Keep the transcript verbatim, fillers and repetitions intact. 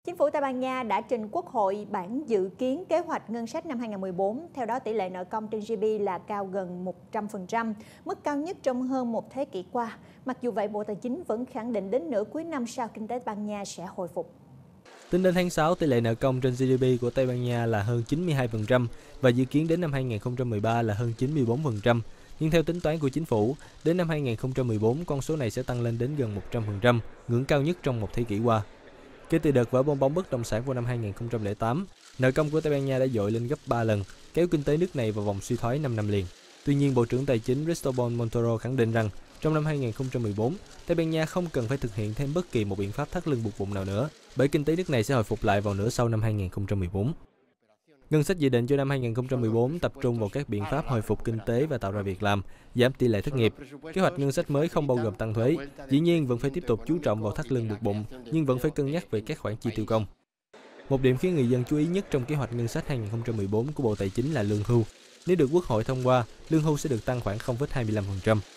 Chính phủ Tây Ban Nha đã trình Quốc hội bản dự kiến kế hoạch ngân sách năm hai nghìn không trăm mười bốn. Theo đó, tỷ lệ nợ công trên giê đê pê là cao gần một trăm phần trăm, mức cao nhất trong hơn một thế kỷ qua. Mặc dù vậy, Bộ Tài chính vẫn khẳng định đến nửa cuối năm sau kinh tế Tây Ban Nha sẽ hồi phục. Tính đến tháng sáu, tỷ lệ nợ công trên giê đê pê của Tây Ban Nha là hơn chín mươi hai phần trăm và dự kiến đến năm hai nghìn không trăm mười ba là hơn chín mươi tư phần trăm. Nhưng theo tính toán của chính phủ, đến năm hai nghìn không trăm mười bốn, con số này sẽ tăng lên đến gần một trăm phần trăm, ngưỡng cao nhất trong một thế kỷ qua. Kể từ đợt vỡ bong bóng bất động sản vào năm hai nghìn không trăm lẻ tám, nợ công của Tây Ban Nha đã dội lên gấp ba lần, kéo kinh tế nước này vào vòng suy thoái năm năm liền. Tuy nhiên, Bộ trưởng Tài chính Cristóbal Montoro khẳng định rằng trong năm hai nghìn không trăm mười bốn, Tây Ban Nha không cần phải thực hiện thêm bất kỳ một biện pháp thắt lưng buộc bụng nào nữa, bởi kinh tế nước này sẽ hồi phục lại vào nửa sau năm hai nghìn không trăm mười bốn. Ngân sách dự định cho năm hai nghìn không trăm mười bốn tập trung vào các biện pháp hồi phục kinh tế và tạo ra việc làm, giảm tỷ lệ thất nghiệp. Kế hoạch ngân sách mới không bao gồm tăng thuế, dĩ nhiên vẫn phải tiếp tục chú trọng vào thắt lưng buộc bụng, nhưng vẫn phải cân nhắc về các khoản chi tiêu công. Một điểm khiến người dân chú ý nhất trong kế hoạch ngân sách hai nghìn không trăm mười bốn của Bộ Tài chính là lương hưu. Nếu được Quốc hội thông qua, lương hưu sẽ được tăng khoảng không phẩy hai mươi lăm phần trăm.